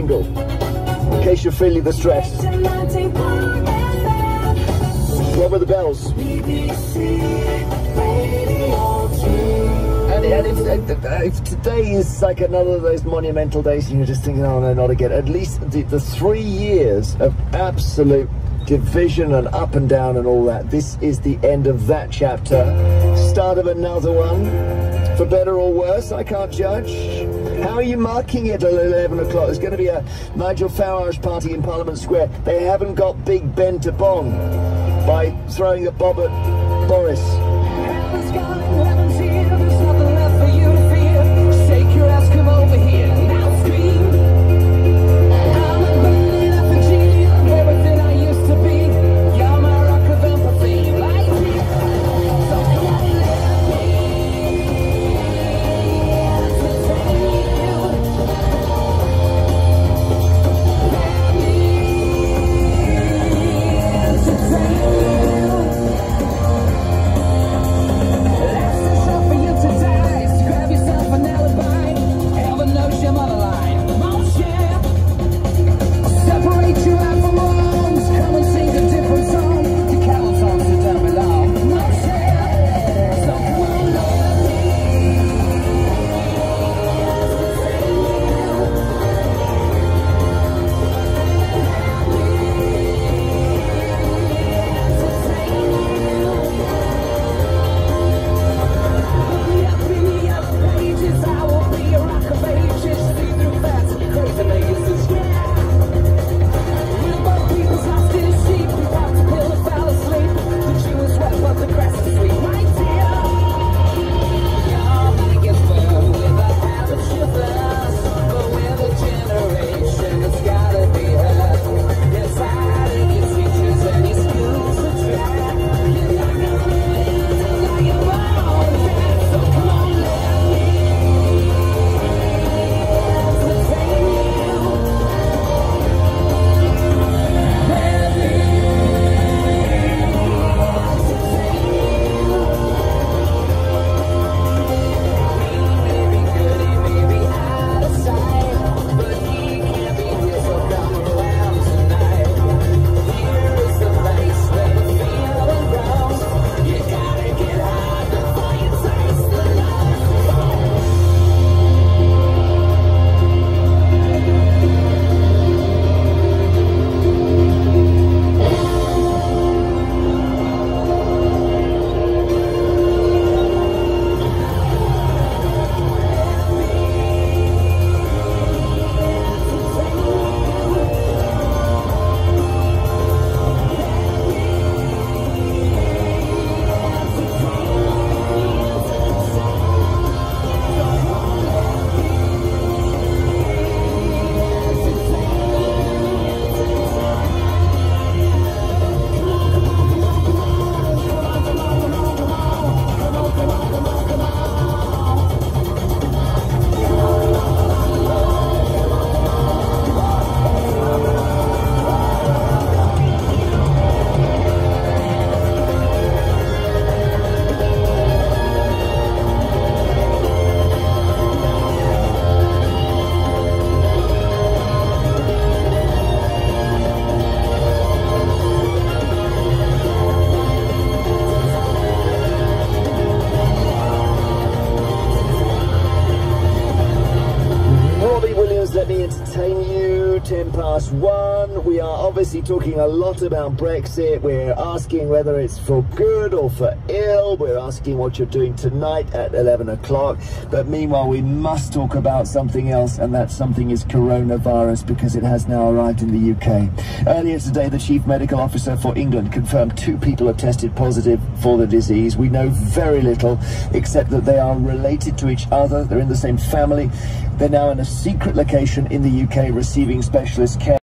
In case you're feeling the stress. What were the bells? And if today is like another of those monumental days and you're just thinking, oh no, not again, at least the 3 years of absolute division and up and down and all that, this is the end of that chapter. Start of another one, for better or worse, I can't judge. How are you marking it at 11 o'clock? There's going to be a Nigel Farage party in Parliament Square. They haven't got Big Ben to bomb by throwing a bob at Boris. Let me entertain you. 1:10. We are obviously talking a lot about Brexit. We're asking whether it's for good or for ill. We're asking what you're doing tonight at 11 o'clock. But meanwhile, we must talk about something else, and that something is coronavirus, because it has now arrived in the UK. Earlier today, the Chief Medical Officer for England confirmed 2 people have tested positive for the disease. We know very little, except that they are related to each other. They're in the same family. They're now in a secret location in the UK receiving specialist care.